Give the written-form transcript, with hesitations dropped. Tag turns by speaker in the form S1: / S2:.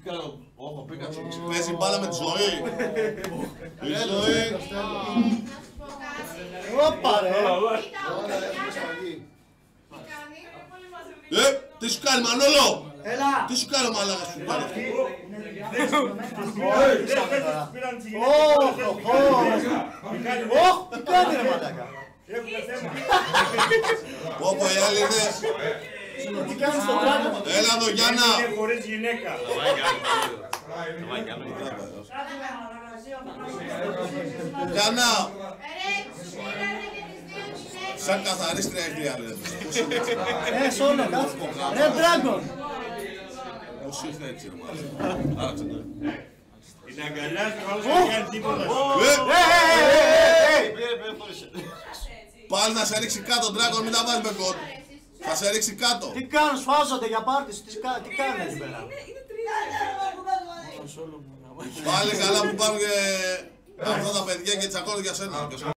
S1: Παίζει μπάλα με τη ζωή. Η ζωή.
S2: Όπα ρε!
S1: Τι σου κάνει Μανώλο!
S2: Έλα!
S1: Τι σου κάνει ο μαλάκας σου πάρει αυτό!
S2: Τι κάνει ρε μαλάκα!
S1: Όπου οι άλλοι είναι...
S2: Τι κάνεις στο πράγμα!
S1: Έλα εδώ Γιάννα!
S3: Είναι χωρίς γυναίκα.
S1: Γιάννα! Σαν καθαρίστρια έχει η άλλη.
S2: Σόλο, κάτσε. Ρε Dragon!
S1: Πώς ήρθε έτσι ρε μάλλον. Άραξε το.
S3: Είναι αγκαλιάς και όλος δεν κάνει τίποτα.
S1: Πάλι να σε ρίξει κάτω Dragon, μην τα βάζεις με κόντ. Θα σε ρίξει κάτω.
S2: Τι κάνουν, σφάζονται για πάρτι σου, τι κάνουν εκεί πέρα.
S1: Πάλι καλά που πάρουν και αυτά τα παιδιά και τσακώνουν για σένα.